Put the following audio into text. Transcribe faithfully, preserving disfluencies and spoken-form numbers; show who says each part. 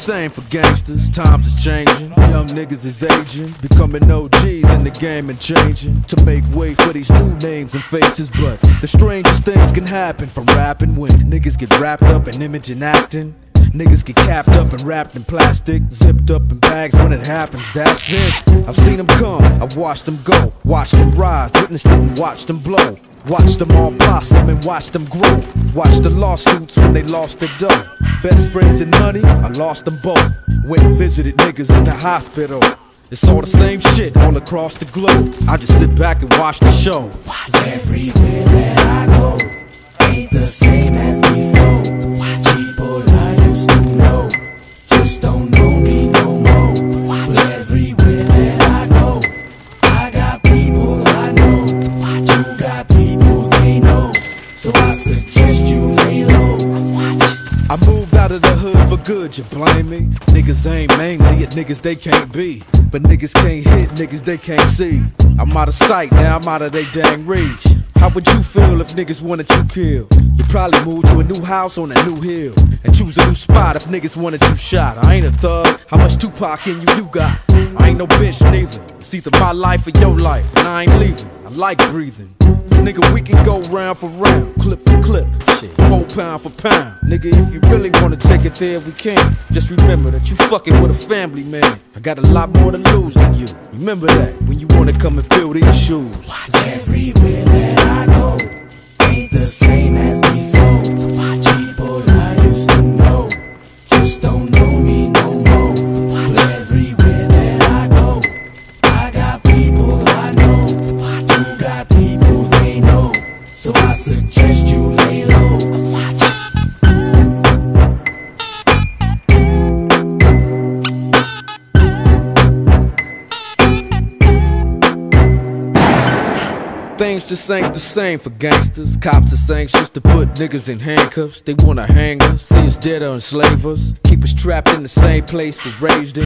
Speaker 1: same for gangsters. Times is changing, young niggas is aging, becoming O Gs in the game and changing to make way for these new names and faces. But the strangest things can happen from rapping when niggas get wrapped up in image and acting. Niggas get capped up and wrapped in plastic, zipped up in bags when it happens, that's it. I've seen them come, I've watched them go, watched them rise, witnessed it and watched them blow. Watched them all blossom and watched them grow. Watched the lawsuits when they lost their dough. Best friends and money, I lost them both. Went and visited niggas in the hospital. It's all the same shit all across the globe. I just sit back and watch the show.
Speaker 2: Everywhere that I go ain't the same as before. People I used to know just don't know me no more. But everywhere that I go, I got people I know. You got people they know, so I suggest you lay low.
Speaker 1: I moved out of the hood for good, you blame me? Niggas aim mainly at niggas they can't be, but niggas can't hit niggas they can't see. I'm out of sight, now I'm out of they dang reach. How would you feel if niggas wanted you killed? You probably move to a new house on a new hill and choose a new spot if niggas wanted you shot. I ain't a thug, how much Tupac in you you got? I ain't no bitch neither, it's either my life or your life, and I ain't leaving, I like breathing. This nigga, we can go round for round, clip for clip, shit, four pound for pound. Nigga, if you really wanna take it there, we can. Just remember that you fucking with a family man. I got a lot more to lose than you. Remember that when you wanna come and fill these shoes.
Speaker 2: Everywhere that I go ain't the same as before. People I used to know just don't know me no more. But everywhere that I go, I got people I know. You got people they know, so I suggest you lay low.
Speaker 1: Things just ain't the same for gangsters. Cops is anxious to put niggas in handcuffs. They wanna hang us, see us dead or enslave us, keep us trapped in the same place we're raised in.